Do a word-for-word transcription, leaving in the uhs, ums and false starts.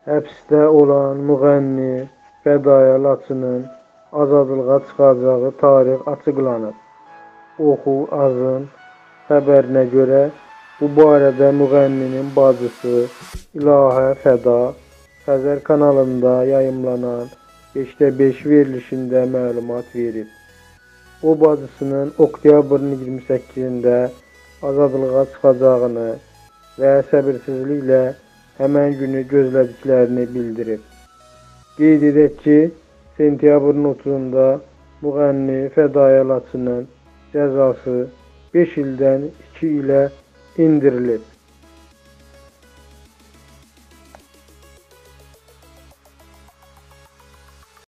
Həbsdə olan müğənni Fədaya Laçının azadlığa çıxacağı tarix açıqlanıb. Oxu Azın xəbərinə görə, bu barədə müğənninin bacısı İlahə Fəda Xəzər kanalında yayımlanan beşdə beş verilişində məlumat verib. O, bacısının oktyabrın iyirmi səkkizində azadlığa çıxacağını və səbirsizliklə həmən günü gözlədiklərini bildirib. Qeyd edək ki, sentyabrın otuzunda müğənni Fədaya Laçının cəzası beş ildən iki ilə indirilib.